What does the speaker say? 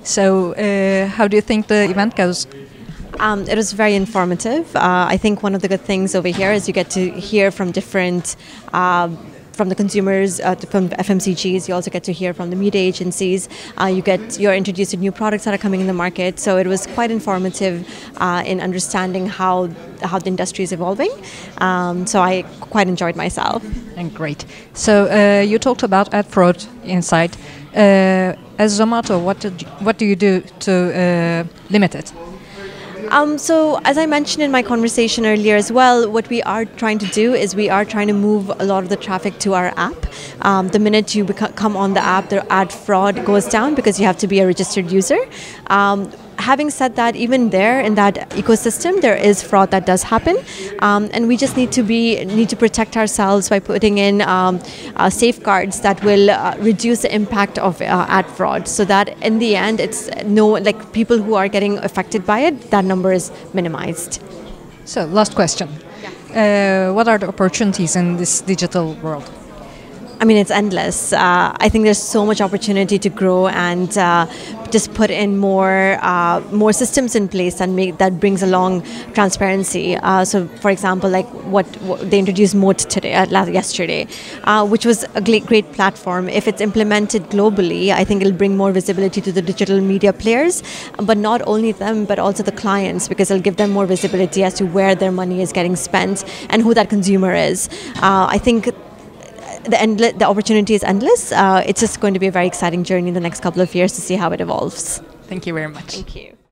So, how do you think the event goes? It was very informative. I think one of the good things over here is you get to hear from different, from the consumers, from FMCGs. You also get to hear from the media agencies. You're introduced to new products that are coming in the market. So it was quite informative in understanding how the industry is evolving. So I quite enjoyed myself. And great. So you talked about ad fraud inside. As Zomato, what do you do to limit it? So as I mentioned in my conversation earlier as well, what we are trying to do is we are trying to move a lot of the traffic to our app. The minute you come on the app, the ad fraud goes down because you have to be a registered user. Having said that, even there in that ecosystem, there is fraud that does happen, and we just need to protect ourselves by putting in safeguards that will reduce the impact of ad fraud, so that in the end, it's people who are getting affected by it, that number is minimized. So, last question: what are the opportunities in this digital world? I mean, it's endless. I think there's so much opportunity to grow and just put in more systems in place and that brings along transparency. So, for example, like what they introduced Moat yesterday, which was a great platform. If it's implemented globally, I think it'll bring more visibility to the digital media players, but not only them, but also the clients, because it'll give them more visibility as to where their money is getting spent and who that consumer is. I think the opportunity is endless. It's just going to be a very exciting journey in the next couple of years to see how it evolves. Thank you very much. Thank you.